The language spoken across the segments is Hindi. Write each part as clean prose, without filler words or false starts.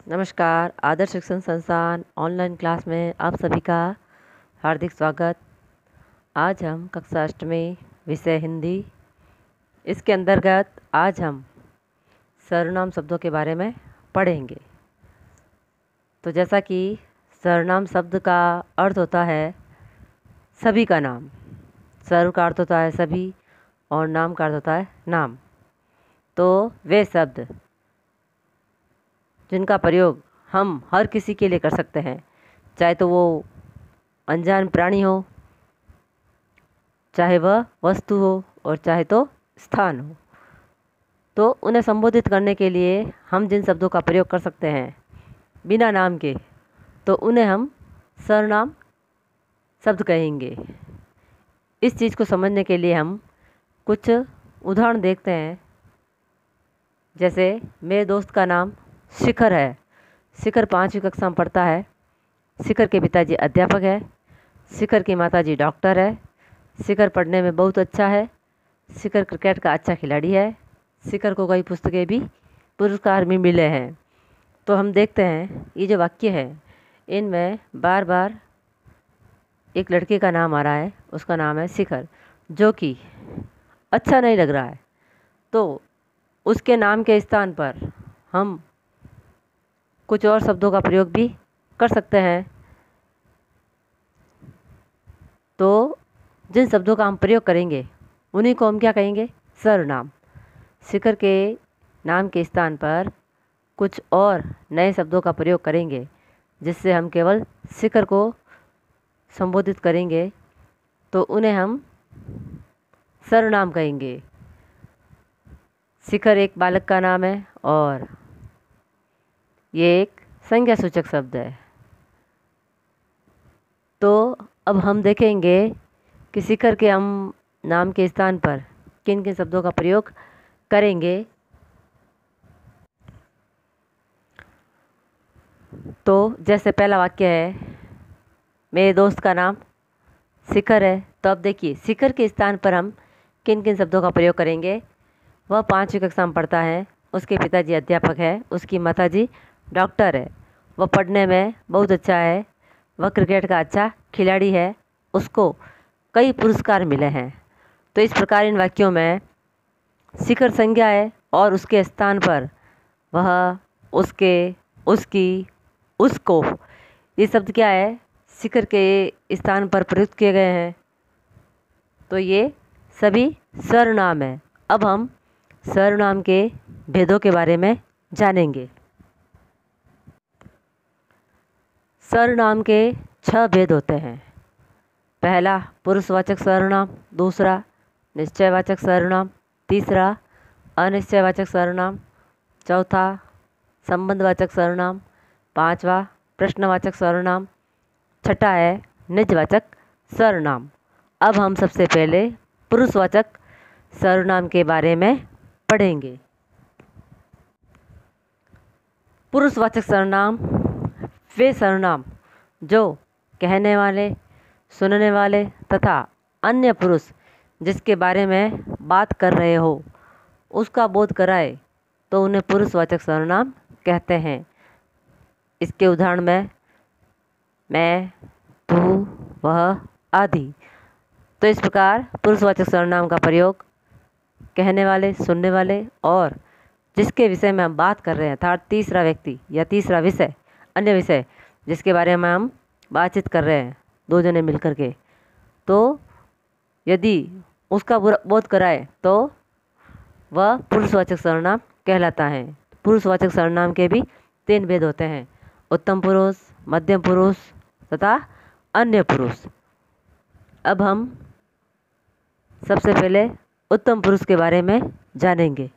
नमस्कार। आदर्श शिक्षण संस्थान ऑनलाइन क्लास में आप सभी का हार्दिक स्वागत। आज हम कक्षा अष्टमी विषय हिंदी, इसके अंतर्गत आज हम सर्वनाम शब्दों के बारे में पढ़ेंगे। तो जैसा कि सर्वनाम शब्द का अर्थ होता है सभी का नाम। सर्व का अर्थ होता है सभी और नाम का अर्थ होता है नाम। तो वे शब्द जिनका प्रयोग हम हर किसी के लिए कर सकते हैं, चाहे तो वो अनजान प्राणी हो, चाहे वह वस्तु हो और चाहे तो स्थान हो, तो उन्हें संबोधित करने के लिए हम जिन शब्दों का प्रयोग कर सकते हैं बिना नाम के, तो उन्हें हम सर्वनाम शब्द कहेंगे। इस चीज़ को समझने के लिए हम कुछ उदाहरण देखते हैं। जैसे मेरे दोस्त का नाम शिखर है। शिखर 5वीं कक्षा में पढ़ता है। शिखर के पिताजी अध्यापक है। शिखर की माताजी डॉक्टर है। शिखर पढ़ने में बहुत अच्छा है। शिखर क्रिकेट का अच्छा खिलाड़ी है। शिखर को कई पुस्तकें भी पुरस्कार भी मिले हैं। तो हम देखते हैं ये जो वाक्य है इनमें बार बार एक लड़के का नाम आ रहा है, उसका नाम है शिखर, जो कि अच्छा नहीं लग रहा है। तो उसके नाम के स्थान पर हम कुछ और शब्दों का प्रयोग भी कर सकते हैं। तो जिन शब्दों का हम प्रयोग करेंगे उन्हीं को हम क्या कहेंगे? सर्वनाम। शिखर के नाम के स्थान पर कुछ और नए शब्दों का प्रयोग करेंगे जिससे हम केवल शिखर को संबोधित करेंगे, तो उन्हें हम सर्वनाम कहेंगे। शिखर एक बालक का नाम है और ये एक संज्ञा सूचक शब्द है। तो अब हम देखेंगे कि शिखर के हम नाम के स्थान पर किन किन शब्दों का प्रयोग करेंगे। तो जैसे पहला वाक्य है मेरे दोस्त का नाम शिखर है। तो अब देखिए शिखर के स्थान पर हम किन किन शब्दों का प्रयोग करेंगे। वह 5वीं कक्षा में पढ़ता है। उसके पिताजी अध्यापक है। उसकी माताजी डॉक्टर है। वह पढ़ने में बहुत अच्छा है। वह क्रिकेट का अच्छा खिलाड़ी है। उसको कई पुरस्कार मिले हैं। तो इस प्रकार इन वाक्यों में शिखर संज्ञा है और उसके स्थान पर वह, उसके, उसकी, उसको, ये शब्द क्या है? शिखर के स्थान पर प्रयुक्त किए गए हैं। तो ये सभी सर्वनाम है। अब हम सर्वनाम के भेदों के बारे में जानेंगे। सर्वनाम के 6 भेद होते हैं। पहला पुरुषवाचक सर्वनाम, दूसरा निश्चयवाचक सर्वनाम, तीसरा अनिश्चयवाचक सर्वनाम, चौथा संबंधवाचक सर्वनाम, पांचवा प्रश्नवाचक सर्वनाम, छठा है निजवाचक सर्वनाम। अब हम सबसे पहले पुरुषवाचक सर्वनाम के बारे में पढ़ेंगे। पुरुषवाचक सर्वनाम वे सर्वनाम जो कहने वाले, सुनने वाले तथा अन्य पुरुष जिसके बारे में बात कर रहे हो उसका बोध कराए, तो उन्हें पुरुषवाचक सर्वनाम कहते हैं। इसके उदाहरण में मैं, तू, वह आदि। तो इस प्रकार पुरुषवाचक सर्वनाम का प्रयोग कहने वाले, सुनने वाले और जिसके विषय में हम बात कर रहे हैं, अर्थात तीसरा व्यक्ति या तीसरा विषय, अन्य विषय जिसके बारे में हम बातचीत कर रहे हैं दो जने मिलकर के, तो यदि उसका बोध कराए तो वह पुरुषवाचक सर्वनाम कहलाता है। पुरुषवाचक सर्वनाम के भी 3 भेद होते हैं: उत्तम पुरुष, मध्यम पुरुष तथा अन्य पुरुष। अब हम सबसे पहले उत्तम पुरुष के बारे में जानेंगे।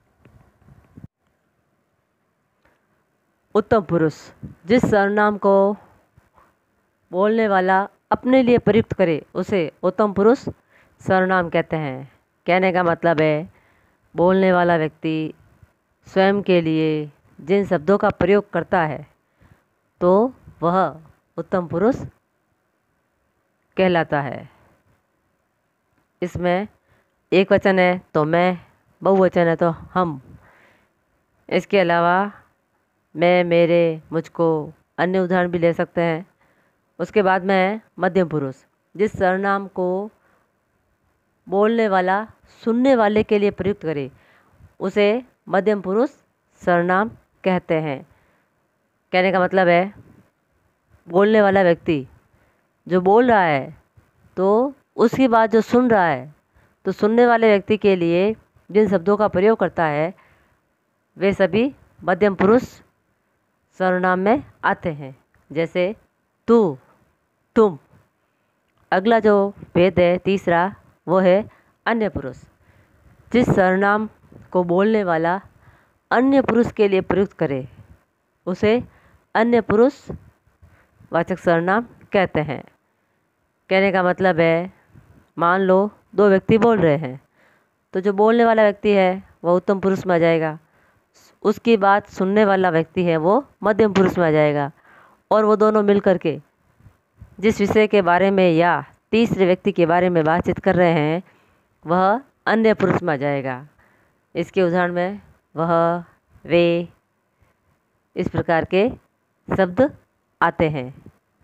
उत्तम पुरुष जिस सर्वनाम को बोलने वाला अपने लिए प्रयुक्त करे उसे उत्तम पुरुष सर्वनाम कहते हैं। कहने का मतलब है बोलने वाला व्यक्ति स्वयं के लिए जिन शब्दों का प्रयोग करता है तो वह उत्तम पुरुष कहलाता है। इसमें एक वचन है तो मैं, बहुवचन है तो हम। इसके अलावा मैं, मेरे, मुझको, अन्य उदाहरण भी ले सकते हैं। उसके बाद में है मध्यम पुरुष, जिस सर्वनाम को बोलने वाला सुनने वाले के लिए प्रयुक्त करे उसे मध्यम पुरुष सर्वनाम कहते हैं। कहने का मतलब है बोलने वाला व्यक्ति जो बोल रहा है तो उसकी बात जो सुन रहा है, तो सुनने वाले व्यक्ति के लिए जिन शब्दों का प्रयोग करता है वे सभी मध्यम पुरुष सर्वनाम में आते हैं, जैसे तू, तुम। अगला जो भेद है तीसरा वो है अन्य पुरुष। जिस सर्वनाम को बोलने वाला अन्य पुरुष के लिए प्रयुक्त करे उसे अन्य पुरुष वाचक सर्वनाम कहते हैं। कहने का मतलब है मान लो दो व्यक्ति बोल रहे हैं तो जो बोलने वाला व्यक्ति है वह उत्तम पुरुष में आ जाएगा, उसकी बात सुनने वाला व्यक्ति है वो मध्यम पुरुष में आ जाएगा, और वो दोनों मिल कर के जिस विषय के बारे में या तीसरे व्यक्ति के बारे में बातचीत कर रहे हैं वह अन्य पुरुष में आ जाएगा। इसके उदाहरण में वह, वे, इस प्रकार के शब्द आते हैं।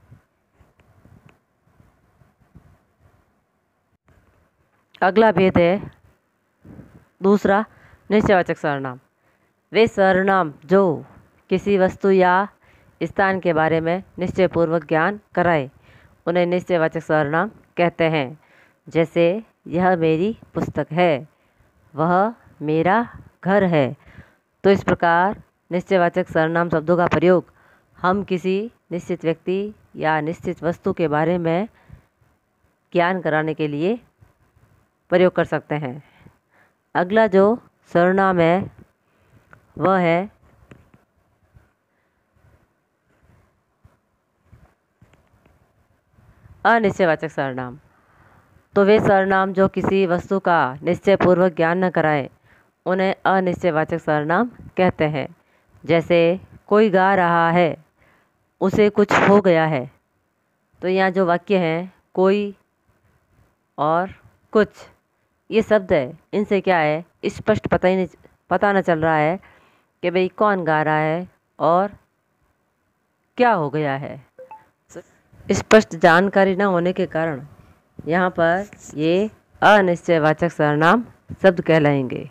अगला भेद है दूसरा निश्चयवाचक सर्वनाम। वे सर्वनाम जो किसी वस्तु या स्थान के बारे में निश्चयपूर्वक ज्ञान कराए उन्हें निश्चयवाचक सर्वनाम कहते हैं। जैसे यह मेरी पुस्तक है, वह मेरा घर है। तो इस प्रकार निश्चयवाचक सर्वनाम शब्दों का प्रयोग हम किसी निश्चित व्यक्ति या निश्चित वस्तु के बारे में ज्ञान कराने के लिए प्रयोग कर सकते हैं। अगला जो सर्वनाम है वह है अनिश्चयवाचक सर्वनाम। तो वे सर्वनाम जो किसी वस्तु का निश्चयपूर्वक ज्ञान न कराए उन्हें अनिश्चयवाचक सर्वनाम कहते हैं। जैसे कोई गा रहा है, उसे कुछ हो गया है। तो यहाँ जो वाक्य हैं कोई और कुछ, ये शब्द है, इनसे क्या है स्पष्ट पता न चल रहा है कि भाई कौन गा रहा है और क्या हो गया है। स्पष्ट जानकारी न होने के कारण यहाँ पर ये अनिश्चयवाचक सर्वनाम शब्द कहलाएंगे।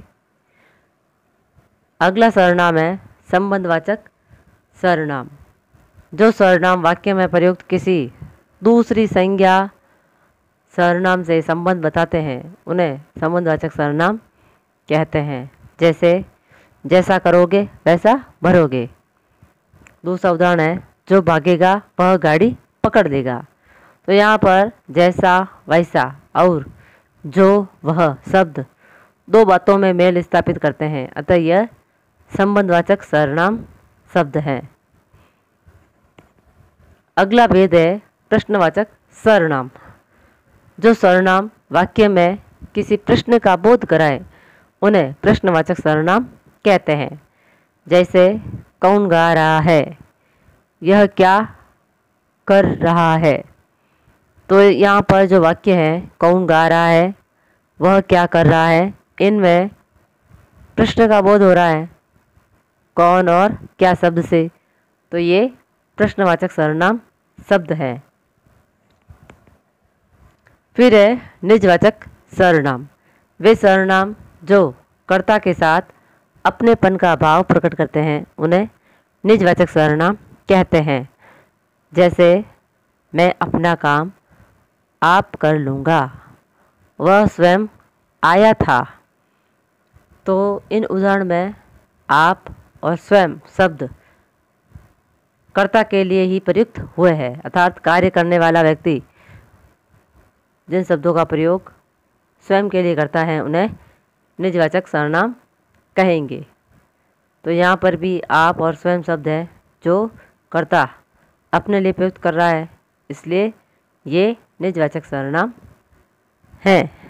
अगला सर्वनाम है संबंधवाचक सर्वनाम। जो सर्वनाम वाक्य में प्रयुक्त किसी दूसरी संज्ञा सर्वनाम से संबंध बताते हैं उन्हें संबंधवाचक सर्वनाम कहते हैं। जैसे जैसा करोगे वैसा भरोगे। दूसरा उदाहरण है जो भागेगा वह गाड़ी पकड़ लेगा। तो यहाँ पर जैसा, वैसा और जो, वह शब्द दो बातों में मेल स्थापित करते हैं, अतः यह संबंधवाचक सर्वनाम शब्द है। अगला भेद है प्रश्नवाचक सर्वनाम। जो सर्वनाम वाक्य में किसी प्रश्न का बोध कराए उन्हें प्रश्नवाचक सर्वनाम कहते हैं। जैसे कौन गा रहा है, यह क्या कर रहा है। तो यहाँ पर जो वाक्य है कौन गा रहा है, वह क्या कर रहा है, इनमें प्रश्न का बोध हो रहा है कौन और क्या शब्द से, तो ये प्रश्नवाचक सर्वनाम शब्द है। फिर है निजवाचक सर्वनाम। वे सर्वनाम जो कर्ता के साथ अपनेपन का भाव प्रकट करते हैं उन्हें निजवाचक सर्वनाम कहते हैं। जैसे मैं अपना काम आप कर लूँगा, वह स्वयं आया था। तो इन उदाहरण में आप और स्वयं शब्द कर्ता के लिए ही प्रयुक्त हुए हैं, अर्थात कार्य करने वाला व्यक्ति जिन शब्दों का प्रयोग स्वयं के लिए करता है उन्हें निजवाचक सर्वनाम कहेंगे। तो यहाँ पर भी आप और स्वयं शब्द है जो कर्ता अपने लिए प्रयुक्त कर रहा है, इसलिए ये निजवाचक सर्वनाम हैं।